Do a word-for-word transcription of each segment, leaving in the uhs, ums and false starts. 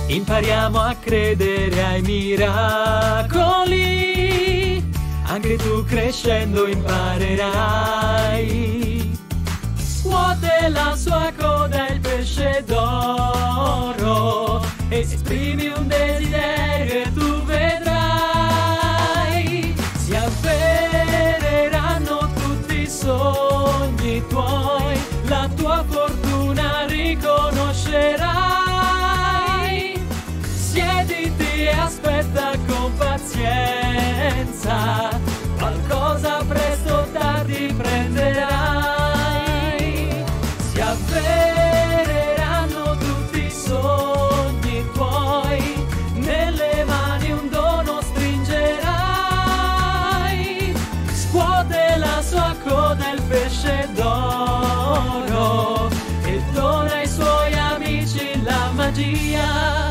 Impariamo a credere ai miracoli, anche tu crescendo imparerai. Scuote la sua coda il pesce d'oro, esprimi un desiderio e tu vedrai. Si avvereranno tutti i sogni tuoi, la tua fortuna riconoscerai. Siediti e aspetta con pazienza, qualcosa presto tardi prenderai. Si avvereranno tutti i sogni tuoi, nelle mani un dono stringerai. Scuote la sua coda il pesce d'oro e dona ai suoi amici la magia.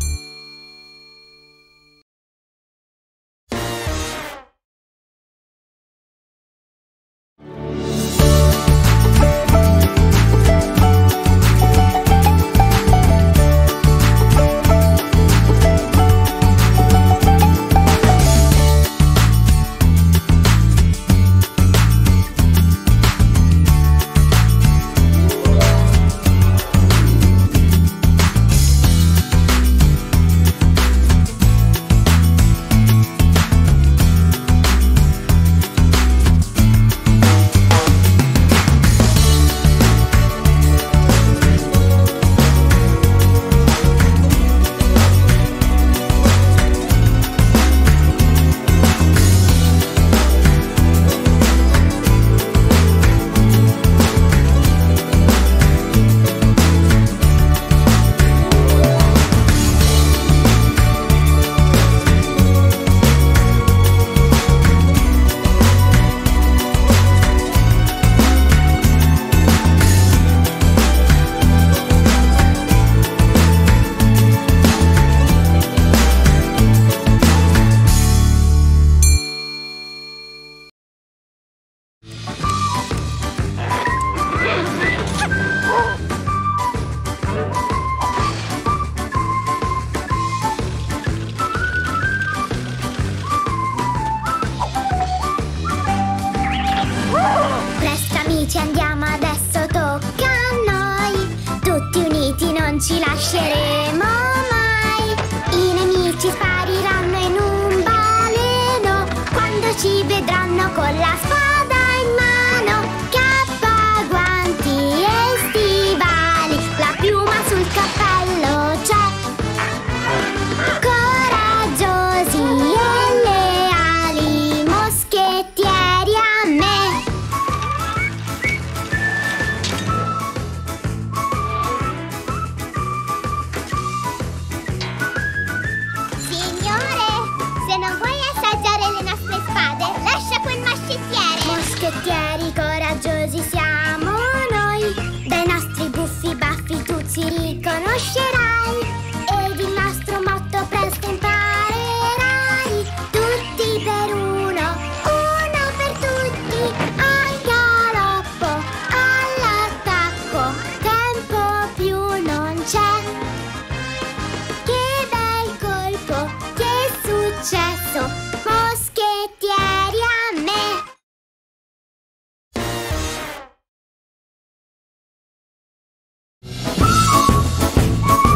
Ci lasceremo mai, i nemici spariranno in un baleno quando ci vedranno con la spada in mano. Cappa, guanti e stivali, la piuma sul cappello c'è. Coraggiosi e leali, moschettieri a me. Moschettieri coraggiosi siamo noi, dai nostri buffi baffi tu ci riconoscerai, ed il nostro motto presto imparerai. Tutti per uno, uno per tutti, al galoppo, all'attacco, tempo più non c'è. Che bel colpo, che successo, moschettieri a me. We'll be right back.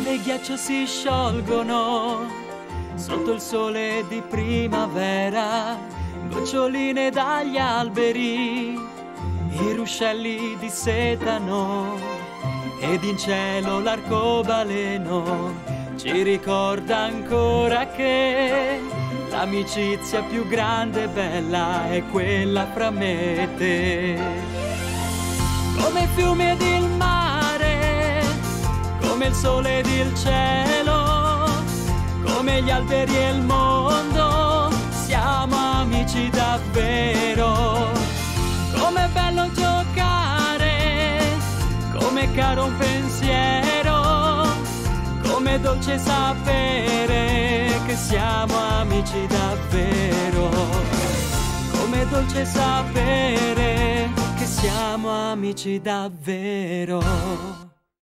neve e ghiaccio si sciolgono sotto il sole di primavera, goccioline dagli alberi, i ruscelli dissetano ed in cielo l'arcobaleno ci ricorda ancora che l'amicizia più grande e bella è quella fra me e te. Come i fiumi ed il mare, come il sole ed il cielo, come gli alberi e il mondo, siamo amici davvero. Com'è bello giocare, com'è caro un pensiero, com'è dolce sapere che siamo amici davvero. Com'è dolce sapere che siamo amici davvero.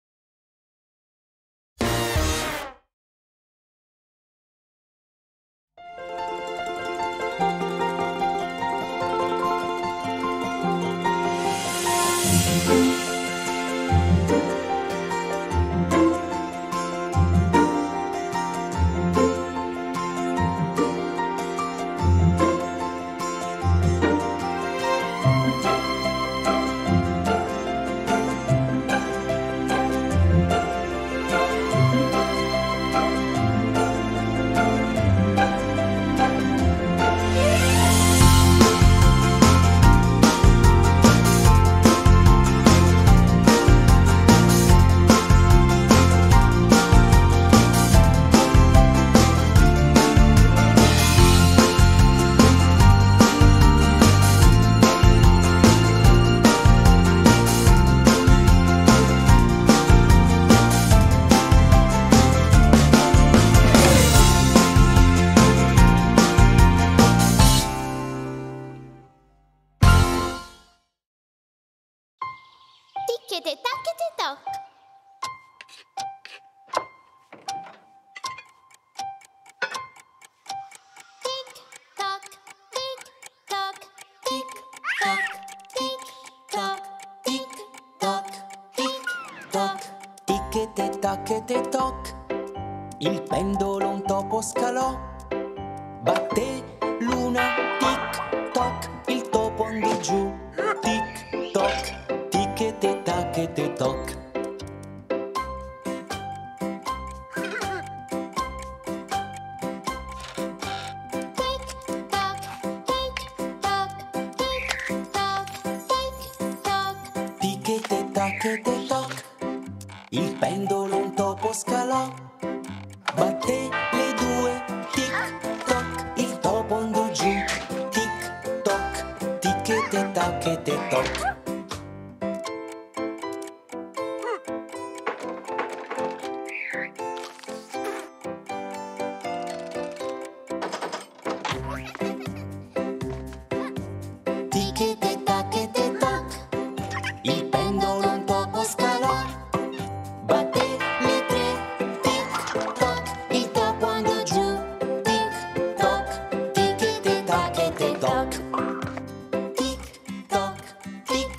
Tic-tac-toc. Tic-toc, tic-toc, tic-toc, tic-toc, tic-toc, tic-toc. Tic-tac-toc, il pendolo un topo scalò. Batté l'una, tic-toc, il topo andò giù. Tic-toc, tic-tac-toc. Tic-tac-toc, il pendolo un topo scalò. Batté le due, tic-toc, il topo andò giù. Tic-toc, tic-tac-toc. Tic-tac-toc, il pendolo un topo scalò. Batté le tre, tic-toc, il topo andò giù. Tic-toc, tic-tac-toc. Tic-toc, tic-tac-toc.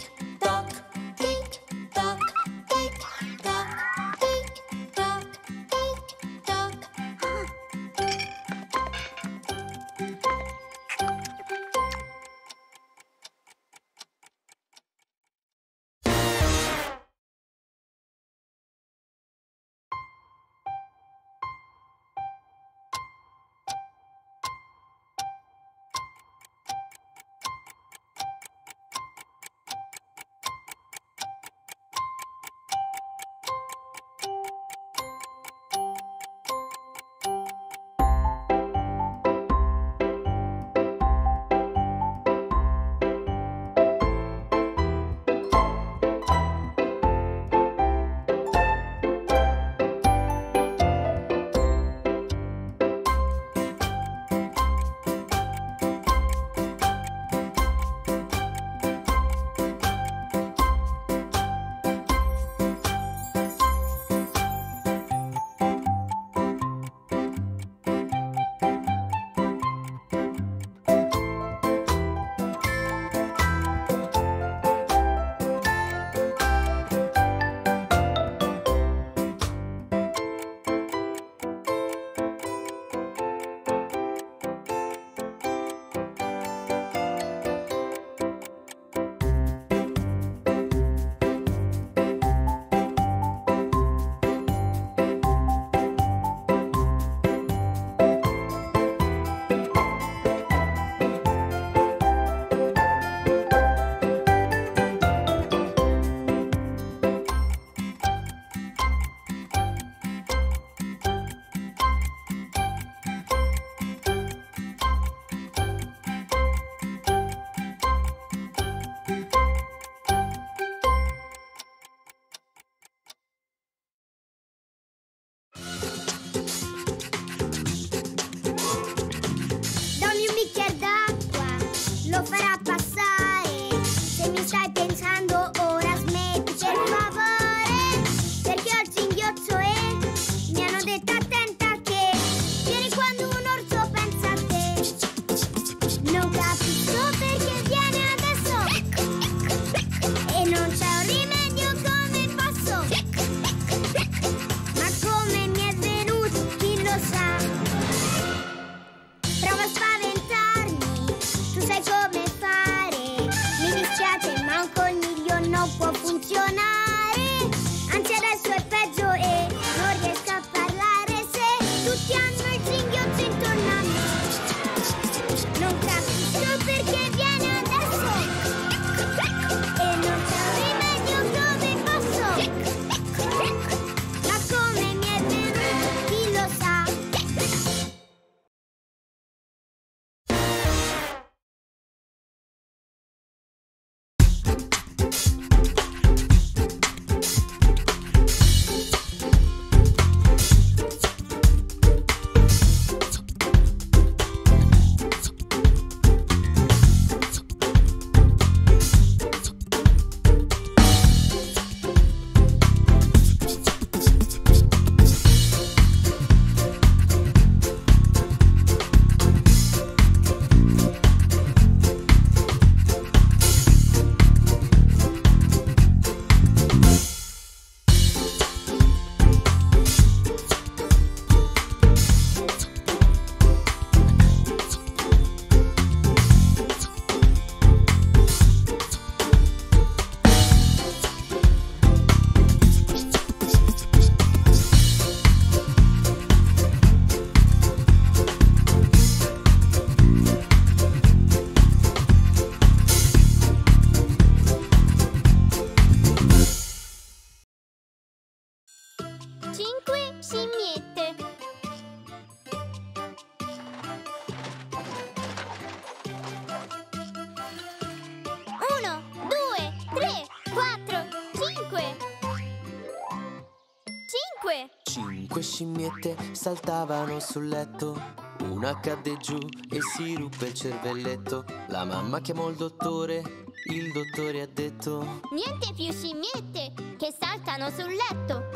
Cinque scimmiette saltavano sul letto. Una cadde giù e si ruppe il cervelletto. La mamma chiamò il dottore, il dottore ha detto: niente più scimmiette che saltano sul letto.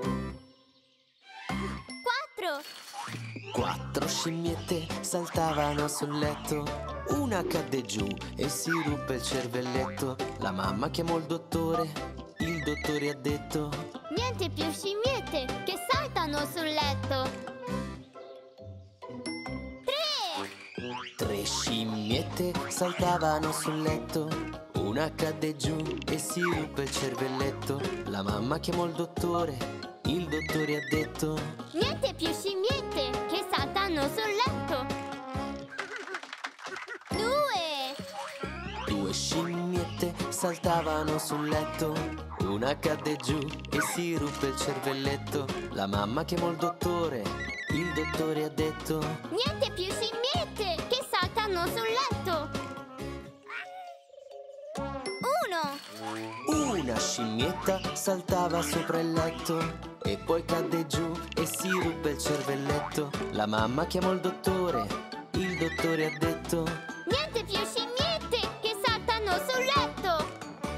Quattro. Quattro scimmiette saltavano sul letto. Una cadde giù e si ruppe il cervelletto. La mamma chiamò il dottore, il dottore ha detto: niente più scimmiette che saltano sul letto. Tre scimmiette saltavano sul letto. Una cadde giù e si ruppe il cervelletto. La mamma chiamò il dottore, il dottore ha detto: niente più scimmiette che saltano sul letto. Due. Due scimmiette saltavano sul letto. Una cadde giù e si ruppe il cervelletto. La mamma chiamò il dottore, il dottore ha detto: niente più scimmiette che saltano sul letto. Uno. Una scimmietta saltava sopra il letto e poi cadde giù e si ruppe il cervelletto. La mamma chiamò il dottore, il dottore ha detto: niente più scimmiette che saltano sul letto.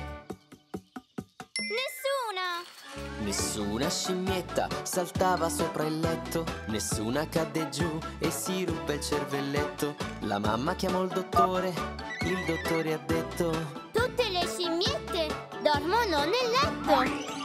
Nessuna. Nessuna scimmietta saltava sopra il letto. Nessuna cadde giù e si ruppe il cervelletto. La mamma chiamò il dottore, il dottore ha detto: tutte le scimmiette dormono nel letto.